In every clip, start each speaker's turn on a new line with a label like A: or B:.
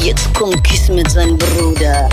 A: Jetzt kommt Kiss mit seinem Bruder.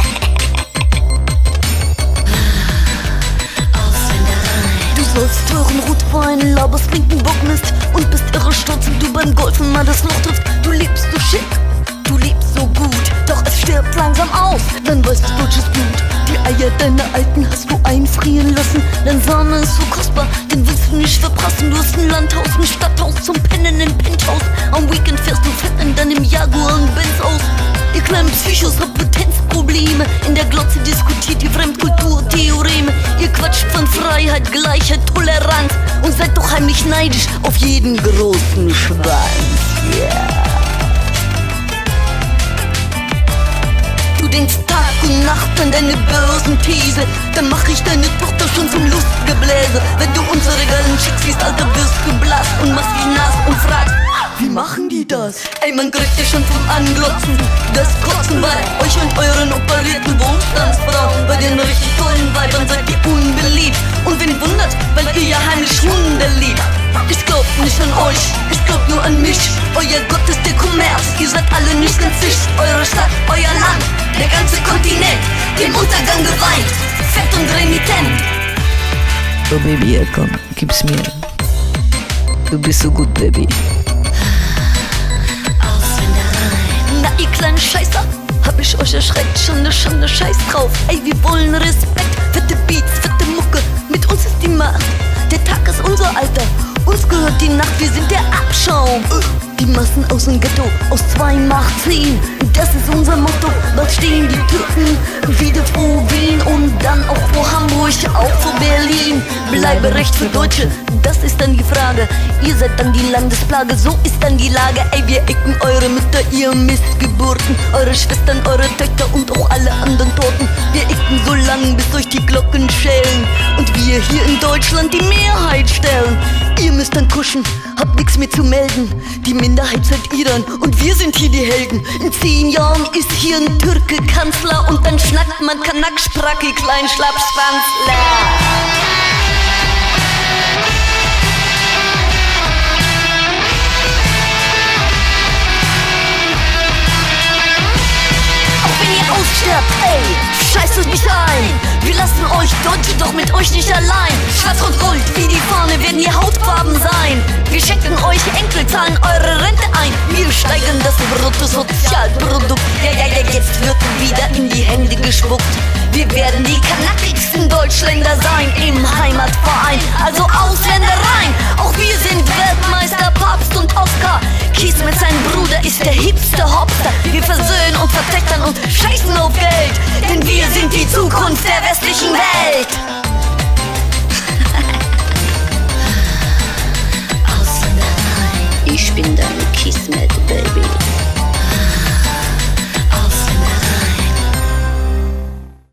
A: Du sollst teuren Rotwein, laberst linken Bockmist und bist irre stolz, wenn du beim Golfen mal das Loch triffst. Du lebst so schick, du lebst so gut, doch es stirbt langsam aus, dann weißt du deutsches Blut. Die Eier deiner Alten hast du einfrieren lassen, dein Sahne ist so kostbar, den willst du nicht verprassen. Du hast ein Landhaus, ein Stadthaus zum Pennen in Penthouse. Am Weekend fährst du fett in deinem Jaguar und Benz aus. Ihr kleinen Psychos habt Potenzprobleme, in der Glotze diskutiert ihr Fremdkulturtheoreme. Ihr quatscht von Freiheit, Gleichheit, Toleranz und seid doch heimlich neidisch auf jeden großen Schwanz. Yeah. Du denkst Tag und Nacht an deine Börsenthese, dann mach ich deine Tochter schon zum Lustgebläse. Wenn du unsere geilen Chicks siehst, Alter, wirst geblasst und machst dich nass und fragst, wie machen die das? Ey, man kriegt dich schon vom Anglotzen, das Kotzen bei euch und euren operierten Wohnstandsfrauen. Bei den richtig tollen Weibern seid ihr unbeliebt. Und wen wundert, weil ihr ja heimlich Hunde liebt. Ich glaub nicht an euch, ich glaub nur an mich. Euer Gott ist der Kommerz, ihr seid alle nicht ganz sich. Eure Stadt, euer Land, der ganze Kontinent, dem Untergang geweiht, fett und renitent.
B: Oh Baby, ja komm, gib's mir. Du bist so gut, Baby.
A: Na ihr kleinen Scheißer, hab ich euch erschreckt, Schande, Scheiß drauf. Ey, wir wollen Respekt, fette Beats, fette Mucke, mit uns ist die Macht. Der Tag ist unser Alter, uns gehört die Nacht, wir sind der Abschaum. Die Massen aus dem Ghetto, aus 2 macht 10, das ist unser Motto. Bald stehen die Türken wieder vor Wien und dann auch vor Hamburg, auch vor Berlin. Bleiberecht für Deutsche, das ist dann die Frage. Ihr seid dann die Landesplage, so ist dann die Lage. Ey, wir ecken eure Mütter, ihr Missgeburten, eure Schwestern, eure Töchter und auch alle anderen Toten. Wir ecken so lang, bis euch die Glocken schellen und wir hier in Deutschland die Mehrheit stellen. Ihr müsst dann kuschen, habt nix mehr zu melden. Die Minderheit seid ihr dann und wir sind hier die Helden. In 10 Jahren ist hier ein Türke Kanzler und dann schnackt man Kanakspracke, klein Schlappschwanzler. Aussterbt, ey, scheißt euch nicht ein. Wir lassen euch Deutsche doch mit euch nicht allein. Schwarz und Gold wie die Fahne werden die Hautfarben sein. Wir schenken euch Enkel, zahlen eure Rente ein. Wir steigern das Bruttosozialprodukt. Ja, jetzt wird wieder in die Hände gespuckt. Wir werden die knackigsten Deutschländer sein im Heimatverein, also Ausländer rein. Auch wir sind Weltmeister, Papst und Oscar. Kies mit seinem Bruder ist der hipste Hopster. Wir versöhnen und vertöchtern und scheißen auf Geld, denn wir sind die Zukunft der westlichen Welt.